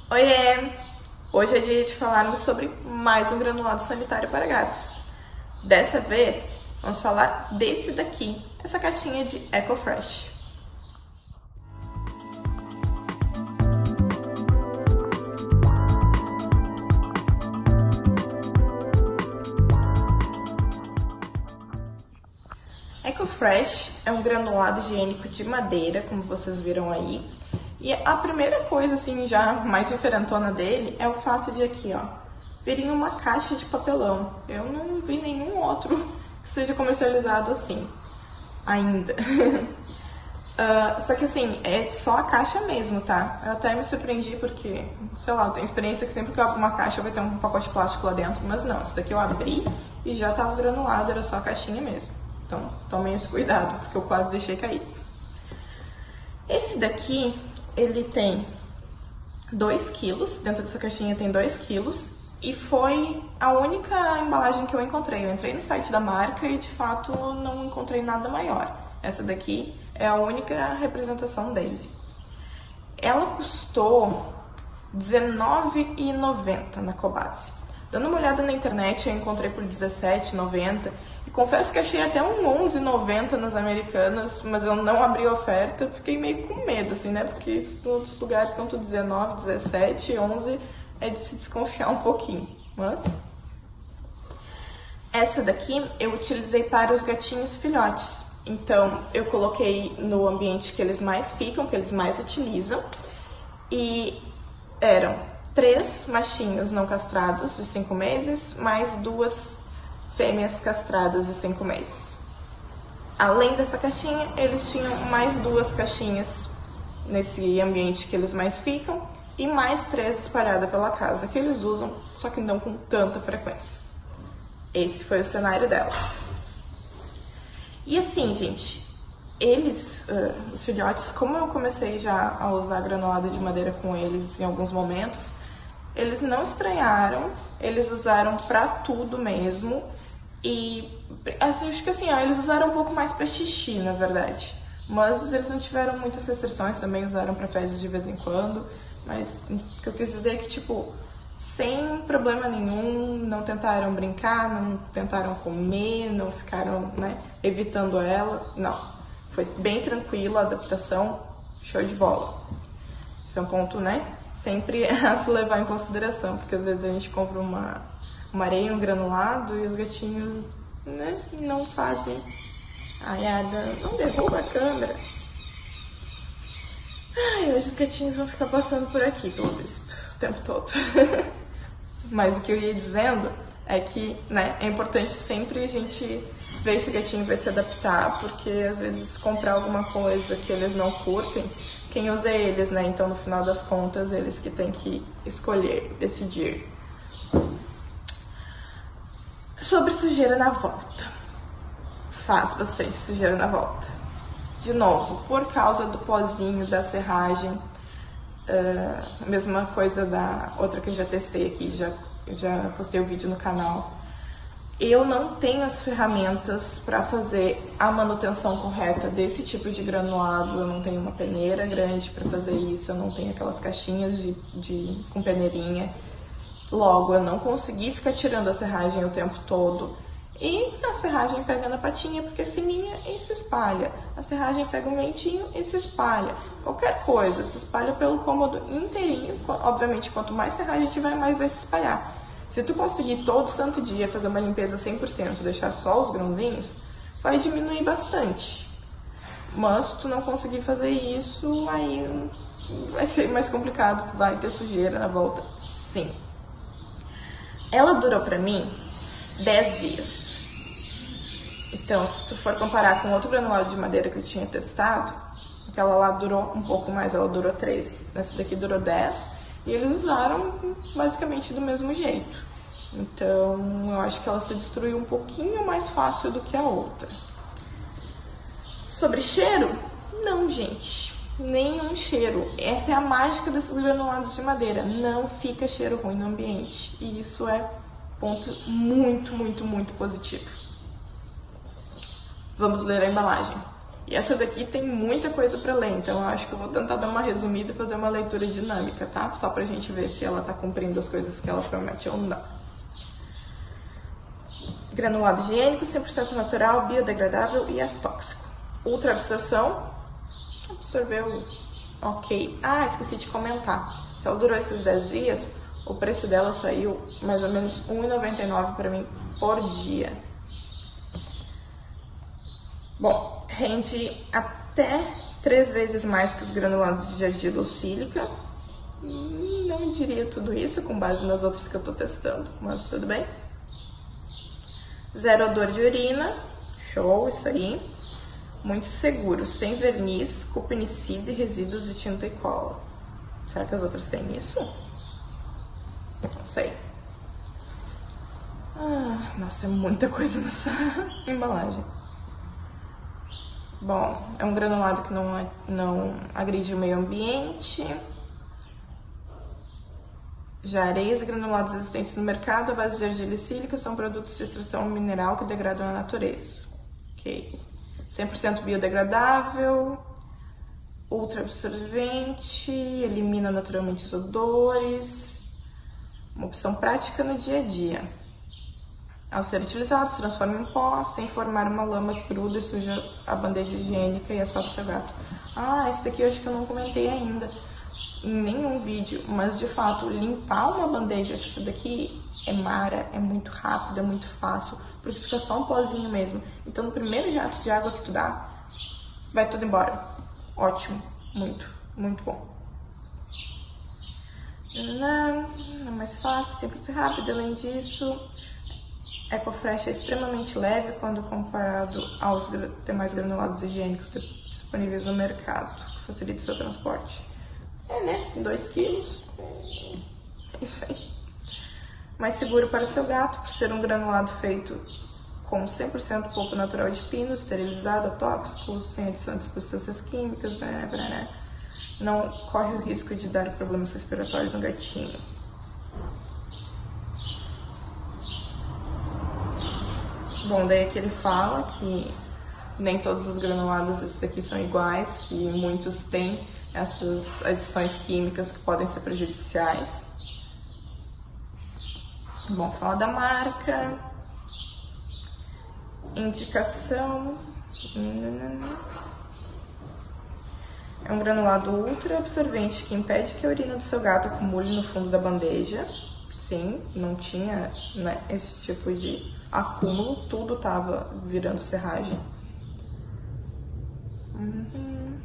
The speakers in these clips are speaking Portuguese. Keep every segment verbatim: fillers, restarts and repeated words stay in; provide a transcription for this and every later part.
Oiê! Hoje é dia de falarmos sobre mais um granulado sanitário para gatos. Dessa vez, vamos falar desse daqui, essa caixinha de EcoFresh. EcoFresh é um granulado higiênico de madeira, como vocês viram aí. E a primeira coisa, assim, já mais diferentona dele é o fato de aqui, ó, vir em uma caixa de papelão. Eu não vi nenhum outro que seja comercializado assim, ainda. uh, só que assim, é só a caixa mesmo, tá? Eu até me surpreendi porque, sei lá, eu tenho experiência que sempre que eu abro uma caixa vai ter um pacote de plástico lá dentro, mas não, isso daqui eu abri e já tava granulado, era só a caixinha mesmo. Então, tomem esse cuidado, porque eu quase deixei cair. Esse daqui, ele tem dois quilos, dentro dessa caixinha tem dois quilos, e foi a única embalagem que eu encontrei. Eu entrei no site da marca e, de fato, não encontrei nada maior. Essa daqui é a única representação dele. Ela custou dezenove reais e noventa centavos na Cobasi. Dando uma olhada na internet, eu encontrei por dezessete reais e noventa centavos. E confesso que achei até um onze reais e noventa centavos nas Americanas, mas eu não abri a oferta. Fiquei meio com medo, assim, né? Porque em outros lugares estão tudo dezenove, dezessete, onze. É de se desconfiar um pouquinho. Mas essa daqui eu utilizei para os gatinhos filhotes. Então, eu coloquei no ambiente que eles mais ficam, que eles mais utilizam. E eram três machinhos não castrados de cinco meses, mais duas fêmeas castradas de cinco meses. Além dessa caixinha, eles tinham mais duas caixinhas nesse ambiente que eles mais ficam e mais três espalhadas pela casa que eles usam, só que não com tanta frequência. Esse foi o cenário dela. E assim, gente, eles, uh, os filhotes, como eu comecei já a usar granulado de madeira com eles em alguns momentos, eles não estranharam, eles usaram pra tudo mesmo. E assim, acho que assim, ó, eles usaram um pouco mais pra xixi, na verdade. Mas eles não tiveram muitas restrições, também usaram pra fezes de vez em quando. Mas o que eu quis dizer é que, tipo, sem problema nenhum, não tentaram brincar, não tentaram comer, não ficaram, né, evitando ela. Não, foi bem tranquila a adaptação, show de bola. Isso é um ponto, né, sempre a se levar em consideração, porque às vezes a gente compra uma, uma areia, um granulado e os gatinhos, né, não fazem. Ai, Ada, não derruba a câmera. Ai, hoje os gatinhos vão ficar passando por aqui, pelo visto, o tempo todo. Mas o que eu ia dizendo é que, né, é importante sempre a gente ver se o gatinho vai se adaptar, porque às vezes comprar alguma coisa que eles não curtem, quem usa é eles, né? Então, no final das contas, eles que têm que escolher, decidir. Sobre sujeira na volta. Faz bastante sujeira na volta. De novo, por causa do pozinho da serragem, uh, a mesma coisa da outra que eu já testei aqui, já, já postei o vídeo no canal. Eu não tenho as ferramentas para fazer a manutenção correta desse tipo de granulado, eu não tenho uma peneira grande para fazer isso, eu não tenho aquelas caixinhas de, de, com peneirinha. Logo, eu não consegui ficar tirando a serragem o tempo todo. E a serragem pega na patinha porque é fininha e se espalha. A serragem pega um ventinho e se espalha. Qualquer coisa se espalha pelo cômodo inteirinho. Obviamente, quanto mais serragem tiver, mais vai se espalhar. Se tu conseguir todo santo dia fazer uma limpeza cem por cento, deixar só os grãozinhos, vai diminuir bastante. Mas se tu não conseguir fazer isso, aí vai ser mais complicado, vai ter sujeira na volta, sim. Ela durou pra mim dez dias. Então, se tu for comparar com outro granulado de madeira que eu tinha testado, aquela lá durou um pouco mais, ela durou treze. Essa daqui durou dez e eles usaram basicamente do mesmo jeito. Então, eu acho que ela se destruiu um pouquinho mais fácil do que a outra. Sobre cheiro? Não, gente. Nenhum cheiro. Essa é a mágica desses granulados de madeira. Não fica cheiro ruim no ambiente. E isso é ponto muito, muito, muito positivo. Vamos ler a embalagem. E essa daqui tem muita coisa para ler, então eu acho que eu vou tentar dar uma resumida e fazer uma leitura dinâmica, tá? Só pra gente ver se ela tá cumprindo as coisas que ela promete ou não. Granulado higiênico, cem por cento natural, biodegradável e atóxico. Ultra absorção, absorveu ok. Ah, esqueci de comentar. Se ela durou esses dez dias, o preço dela saiu mais ou menos um real e noventa e nove centavos para mim por dia. Bom, rende até três vezes mais que os granulados de argila ou sílica. Não diria tudo isso com base nas outras que eu tô testando, mas tudo bem. Zero odor de urina, show, isso aí. Muito seguro, sem verniz, cupinicida e resíduos de tinta e cola. Será que as outras têm isso? Não sei. Ah, nossa, é muita coisa nessa embalagem. Bom, é um granulado que não, é, não agride o meio ambiente. Já areias e granulados existentes no mercado à base de argila e sílica são produtos de extração mineral que degradam a natureza. Ok. cem por cento biodegradável, ultra absorvente, elimina naturalmente os odores. Uma opção prática no dia a dia. Ao ser utilizado, se transforma em pó, sem formar uma lama cruda e suja a bandeja higiênica e as patas do seu gato. Ah, esse daqui eu acho que eu não comentei ainda em nenhum vídeo, mas de fato, limpar uma bandeja com isso daqui é mara, é muito rápido, é muito fácil, porque fica só um pozinho mesmo. Então, no primeiro jato de água que tu dá, vai tudo embora. Ótimo, muito, muito bom. Não, é mais fácil, simples e rápido. Além disso, EcoFresh é extremamente leve quando comparado aos demais granulados higiênicos disponíveis no mercado, que facilita o seu transporte. É, né? dois quilos. Isso aí. Mais seguro para o seu gato, por ser um granulado feito com cem por cento polpa natural de pino, esterilizado, atóxico, sem adição de substâncias químicas, blá, blá, blá. Não corre o risco de dar problemas respiratórios no gatinho. Bom, daí aqui ele fala que nem todos os granulados esses daqui são iguais, que muitos têm essas adições químicas que podem ser prejudiciais. Bom, fala da marca, indicação, é um granulado ultra absorvente que impede que a urina do seu gato acumule no fundo da bandeja. Sim, não tinha, né, esse tipo de acúmulo, tudo tava virando serragem. Uhum.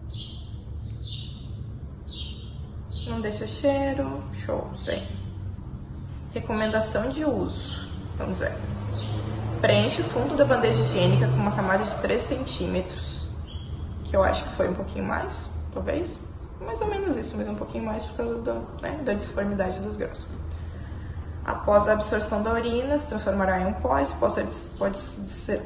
Não deixa cheiro, show, sei. Recomendação de uso, vamos ver. Preenche o fundo da bandeja higiênica com uma camada de três centímetros, que eu acho que foi um pouquinho mais, talvez. Mais ou menos isso, mas um pouquinho mais por causa do, né, da disformidade dos grãos. Após a absorção da urina, se transformará em um pó e pode ser, pode ser...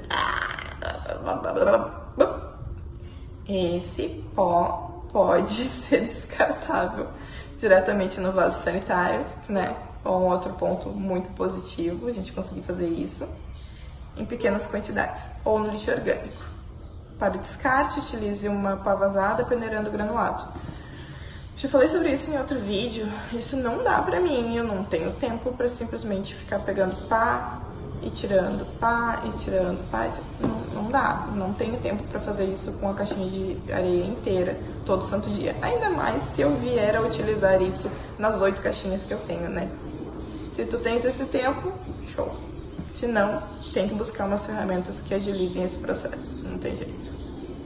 Esse pó pode ser descartável diretamente no vaso sanitário, né? Um outro ponto muito positivo, a gente conseguir fazer isso em pequenas quantidades, ou no lixo orgânico. Para o descarte, utilize uma pá vazada peneirando o granulado. Já falei sobre isso em outro vídeo, isso não dá pra mim, eu não tenho tempo pra simplesmente ficar pegando pá e tirando, pá e tirando, pá e tirando. Não, não dá, não tenho tempo pra fazer isso com a caixinha de areia inteira, todo santo dia. Ainda mais se eu vier a utilizar isso nas oito caixinhas que eu tenho, né? Se tu tens esse tempo, show. Se não, tem que buscar umas ferramentas que agilizem esse processo, não tem jeito.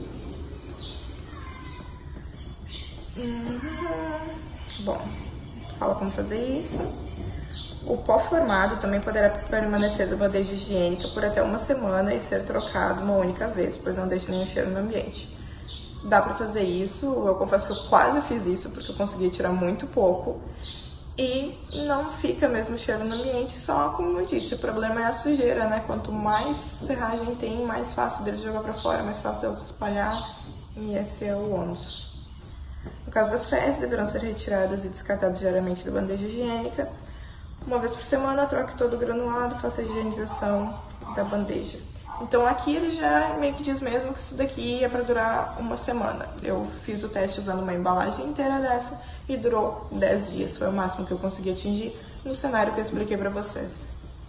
Uhum. Bom, fala como fazer isso. O pó formado também poderá permanecer na bandeja higiênica por até uma semana e ser trocado uma única vez, pois não deixa nenhum cheiro no ambiente. Dá pra fazer isso, eu confesso que eu quase fiz isso, porque eu consegui tirar muito pouco. E não fica mesmo cheiro no ambiente, só como eu disse, o problema é a sujeira, né? Quanto mais serragem tem, mais fácil deles jogar pra fora, mais fácil deles se espalhar, e esse é o ônus. No caso das fezes, deverão ser retiradas e descartadas diariamente da bandeja higiênica. Uma vez por semana, troque todo o granulado, faça a higienização da bandeja. Então aqui ele já meio que diz mesmo que isso daqui é pra durar uma semana. Eu fiz o teste usando uma embalagem inteira dessa e durou dez dias. Foi o máximo que eu consegui atingir no cenário que eu expliquei pra vocês.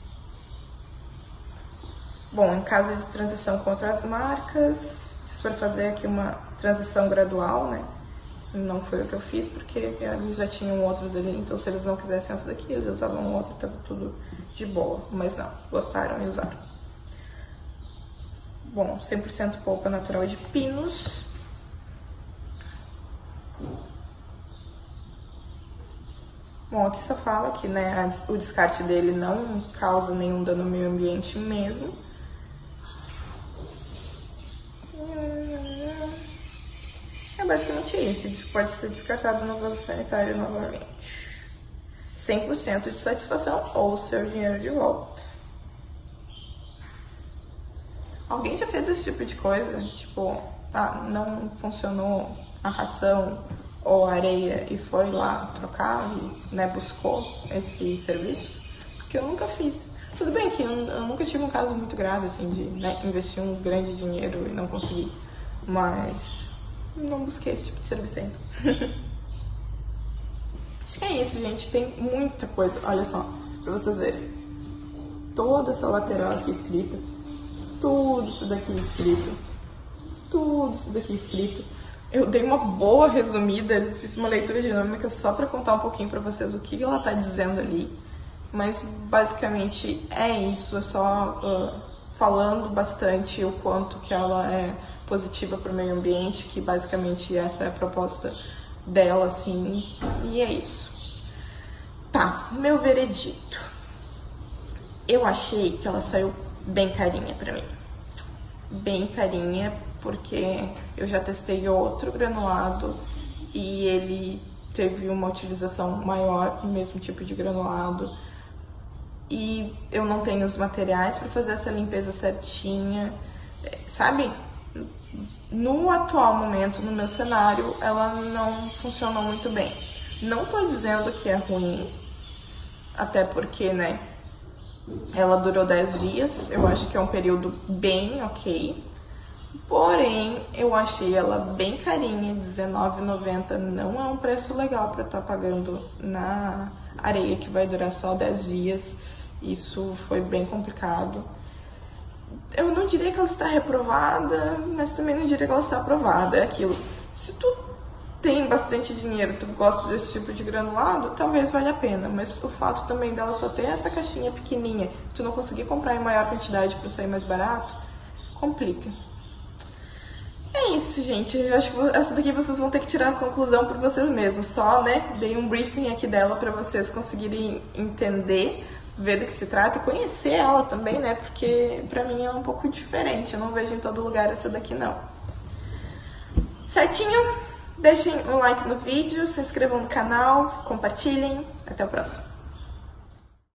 Bom, em caso de transição com outras marcas, se for fazer aqui uma transição gradual, né? Não foi o que eu fiz, porque eles já tinham outros ali, então se eles não quisessem essa daqui, eles usavam outra, tava tudo de boa. Mas não, gostaram e usaram. Bom, cem por cento polpa natural de pinos. Bom, aqui só fala que, né, o descarte dele não causa nenhum dano no meio ambiente mesmo. É basicamente isso, pode ser descartado no vaso sanitário novamente. cem por cento de satisfação ou seu dinheiro de volta. Alguém já fez esse tipo de coisa? Tipo, ah, não funcionou a ração ou a areia e foi lá trocar e, né, buscou esse serviço? Porque eu nunca fiz. Tudo bem que eu, eu nunca tive um caso muito grave, assim, de, né, investir um grande dinheiro e não conseguir. Mas não busquei esse tipo de serviço ainda. Acho que é isso, gente. Tem muita coisa. Olha só, pra vocês verem. Toda essa lateral aqui escrita. Tudo isso daqui escrito. Tudo isso daqui escrito. Eu dei uma boa resumida, fiz uma leitura dinâmica só pra contar um pouquinho pra vocês o que ela tá dizendo ali. Mas basicamente é isso, é só uh, falando bastante o quanto que ela é positiva pro meio ambiente, que basicamente essa é a proposta dela, assim, e é isso. Tá, meu veredito. Eu achei que ela saiu bem carinha pra mim. Bem carinha, porque eu já testei outro granulado e ele teve uma utilização maior, o mesmo tipo de granulado. E eu não tenho os materiais para fazer essa limpeza certinha, sabe? No atual momento, no meu cenário, ela não funcionou muito bem. Não tô dizendo que é ruim, até porque, né, ela durou dez dias, eu acho que é um período bem ok. Porém, eu achei ela bem carinha, dezenove reais e noventa centavos, não é um preço legal para estar pagando na areia que vai durar só dez dias. Isso foi bem complicado. Eu não diria que ela está reprovada, mas também não diria que ela está aprovada. É aquilo, se tu tem bastante dinheiro, tu gosta desse tipo de granulado, talvez valha a pena. Mas o fato também dela só ter essa caixinha pequenininha, tu não conseguir comprar em maior quantidade para sair mais barato, complica. É isso, gente. Eu acho que essa daqui vocês vão ter que tirar a conclusão por vocês mesmos. Só, né, dei um briefing aqui dela para vocês conseguirem entender, ver do que se trata e conhecer ela também, né? Porque pra mim é um pouco diferente. Eu não vejo em todo lugar essa daqui, não. Certinho? Deixem um like no vídeo, se inscrevam no canal, compartilhem. Até o próximo.